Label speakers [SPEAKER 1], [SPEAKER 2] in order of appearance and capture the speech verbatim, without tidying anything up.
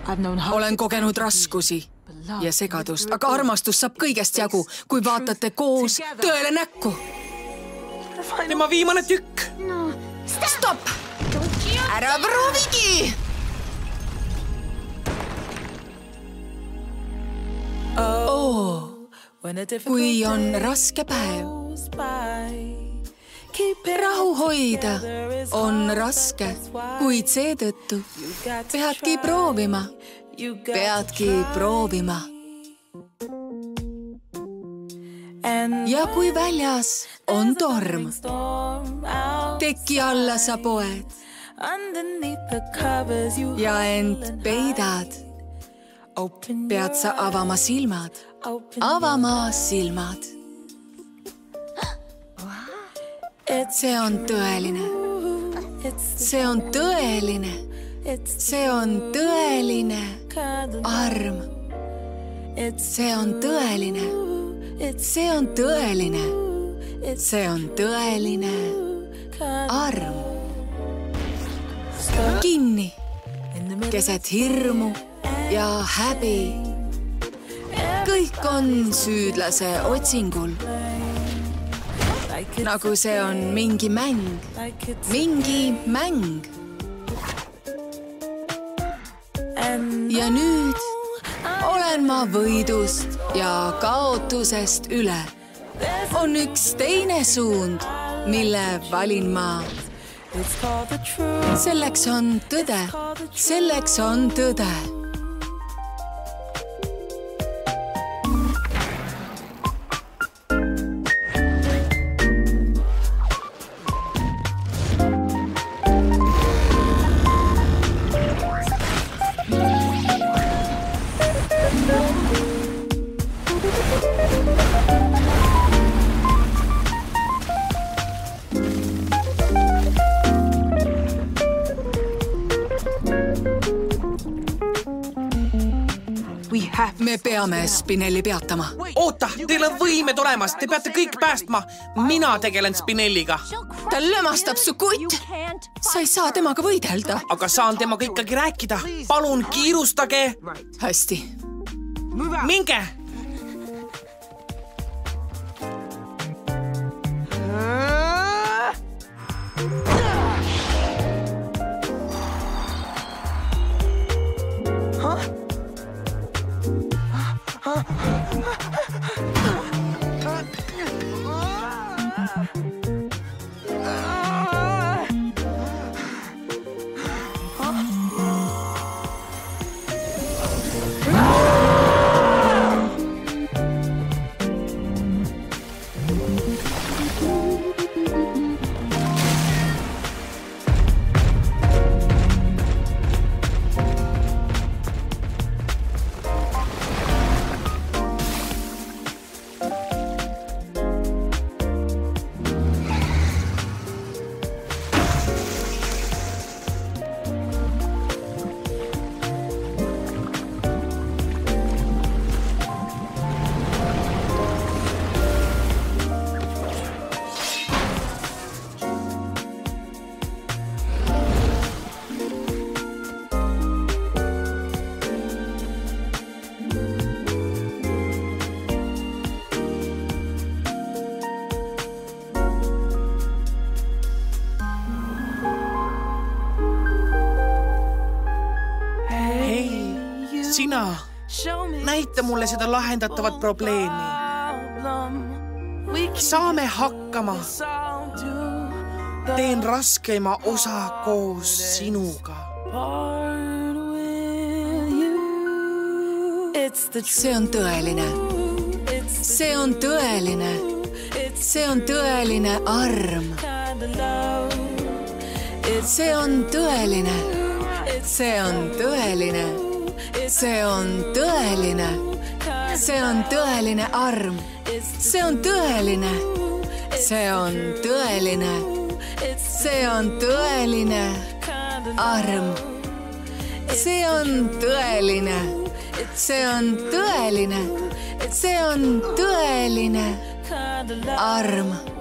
[SPEAKER 1] Olen kogenud raskusi ja segadust, aga armastus saab kõigest jagu, kui vaatate koos tõele näkku.
[SPEAKER 2] Tema viimane tükk.
[SPEAKER 1] Stopp! Ära proovigi! Oh, kui on raske päev. Rahu hoida on raske, kuid seetõttu peadki proovima, peadki proovima. Ja kui väljas on torm, teki alla sa poed ja end peidad, pead sa avama silmad, avama silmad. See on tõeline, see on tõeline, see on tõeline arm. See on tõeline, see on tõeline, see on tõeline arm. Kinni, keset hirmu ja häbi. Kõik on süüdlase otsingul. Nagu see on mingi mäng, mingi mäng. Ja nüüd olen ma võidust ja kaotusest üle. On üks teine suund, mille valin ma. Selleks on tõde, selleks on tõde. Me peame Spinelli peatama.
[SPEAKER 2] Oota, teil on võimed olemas. Te peate kõik päästma. Mina tegelen Spinelliga.
[SPEAKER 1] Ta lömastab su kutt. Sa ei saa temaga võidelda.
[SPEAKER 2] Aga saan temaga ikkagi rääkida. Palun kiirustage.
[SPEAKER 1] Hästi.
[SPEAKER 2] Minge. Sina, näita mulle seda lahendatavat probleemi. Saame hakkama. Teen raskeima osa koos sinuga.
[SPEAKER 1] See on tõeline. See on tõeline. See on tõeline arm. See on tõeline. See on tõeline. See on tõeline. See on tõeline arm. See on tõeline. See on tõeline. See on tõeline arm. See on tõeline. See on tõeline. See on tõeline arm.